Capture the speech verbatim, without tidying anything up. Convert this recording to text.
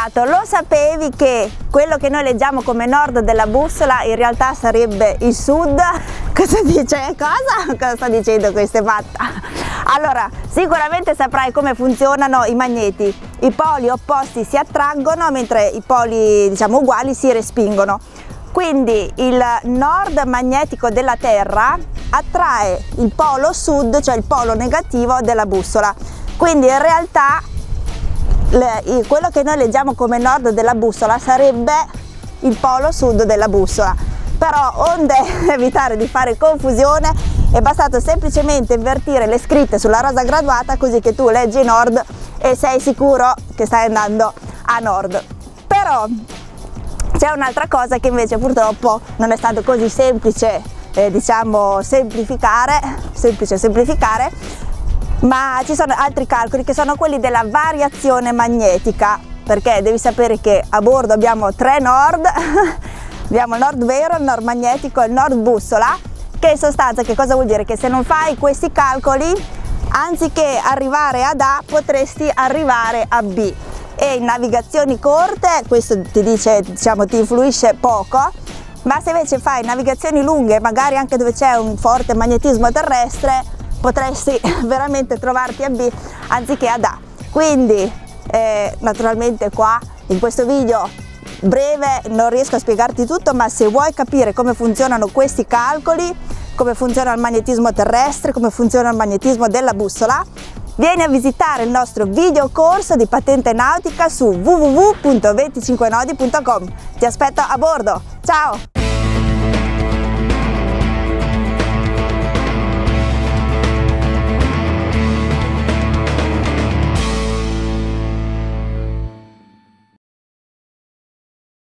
Renato, lo sapevi che quello che noi leggiamo come nord della bussola in realtà sarebbe il sud? Cosa dice? Cosa? Cosa sta dicendo questa fatta? Allora, sicuramente saprai come funzionano i magneti. I poli opposti si attraggono mentre i poli, diciamo, uguali si respingono. Quindi il nord magnetico della Terra attrae il polo sud, cioè il polo negativo della bussola. Quindi in realtà le, quello che noi leggiamo come nord della bussola sarebbe il polo sud della bussola. Però onde evitare di fare confusione è bastato semplicemente invertire le scritte sulla rosa graduata, così che tu leggi nord e sei sicuro che stai andando a nord. Però c'è un'altra cosa che invece purtroppo non è stato così semplice, eh, diciamo, semplificare, semplice semplificare, ma ci sono altri calcoli che sono quelli della variazione magnetica, perché devi sapere che a bordo abbiamo tre nord, abbiamo il nord vero, il nord magnetico e il nord bussola, che in sostanza che cosa vuol dire? Che se non fai questi calcoli, anziché arrivare ad A, potresti arrivare a B. E in navigazioni corte questo ti dice, diciamo, ti influisce poco, ma se invece fai navigazioni lunghe, magari anche dove c'è un forte magnetismo terrestre, potresti veramente trovarti a B anziché ad A. Quindi eh, naturalmente qua in questo video breve non riesco a spiegarti tutto, ma se vuoi capire come funzionano questi calcoli, come funziona il magnetismo terrestre, come funziona il magnetismo della bussola, vieni a visitare il nostro videocorso di patente nautica su w w w punto venticinque nodi punto com. Ti aspetto a bordo, ciao!